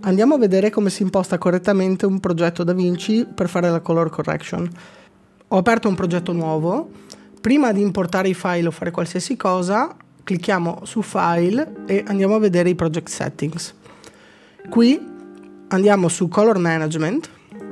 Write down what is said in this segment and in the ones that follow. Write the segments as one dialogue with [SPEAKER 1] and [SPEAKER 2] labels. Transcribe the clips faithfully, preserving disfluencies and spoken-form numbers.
[SPEAKER 1] Andiamo a vedere come si imposta correttamente un progetto DaVinci per fare la color correction. Ho aperto un progetto nuovo. Prima di importare i file o fare qualsiasi cosa, clicchiamo su File e andiamo a vedere i project settings. Qui andiamo su Color Management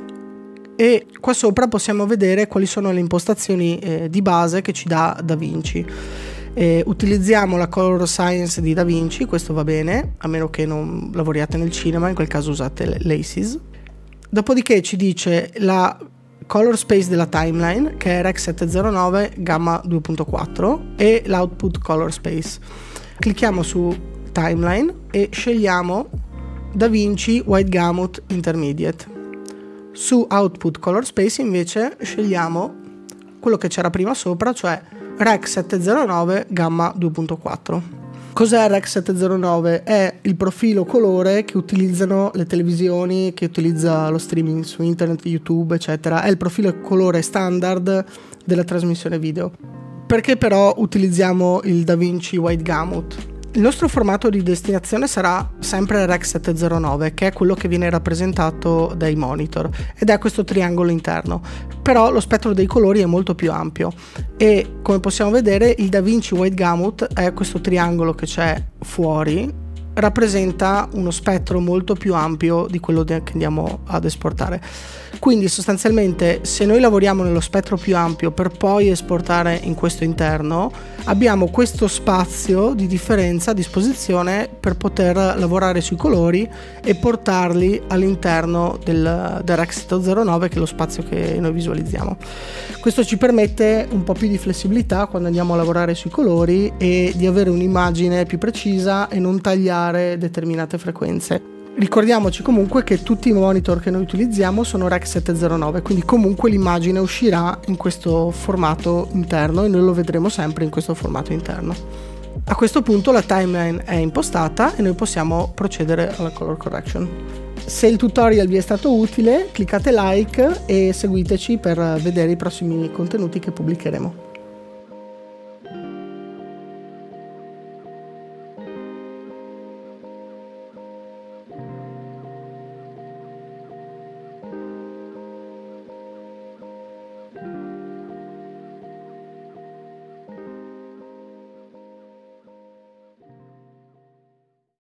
[SPEAKER 1] e qua sopra possiamo vedere quali sono le impostazioni eh, di base che ci dà DaVinci. Eh, utilizziamo la Color Science di DaVinci, questo va bene, a meno che non lavoriate nel cinema, in quel caso usate l'Aces. Dopodiché ci dice la color space della timeline, che è Rec settecentonove gamma due punto quattro, e l'output color space. Clicchiamo su timeline e scegliamo DaVinci White Gamut Intermediate. Su output color space invece scegliamo quello che c'era prima sopra, cioè Rec settecentonove gamma due punto quattro. Cos'è Rec settecentonove? È il profilo colore che utilizzano le televisioni, che utilizza lo streaming su internet, YouTube, eccetera. È il profilo colore standard della trasmissione video. Perché però utilizziamo il DaVinci White Gamut? Il nostro formato di destinazione sarà sempre Rec settecentonove, che è quello che viene rappresentato dai monitor, ed è questo triangolo interno. Però lo spettro dei colori è molto più ampio e, come possiamo vedere, il DaVinci White Gamut è questo triangolo che c'è fuori, rappresenta uno spettro molto più ampio di quello che andiamo ad esportare. Quindi sostanzialmente, se noi lavoriamo nello spettro più ampio per poi esportare in questo interno, abbiamo questo spazio di differenza a disposizione per poter lavorare sui colori e portarli all'interno del, del Rec settecentonove, che è lo spazio che noi visualizziamo. Questo ci permette un po' più di flessibilità quando andiamo a lavorare sui colori e di avere un'immagine più precisa e non tagliare determinate frequenze. Ricordiamoci comunque che tutti i monitor che noi utilizziamo sono Rec settecentonove, quindi comunque l'immagine uscirà in questo formato interno e noi lo vedremo sempre in questo formato interno. A questo punto la timeline è impostata e noi possiamo procedere alla color correction. Se il tutorial vi è stato utile, cliccate like e seguiteci per vedere i prossimi contenuti che pubblicheremo.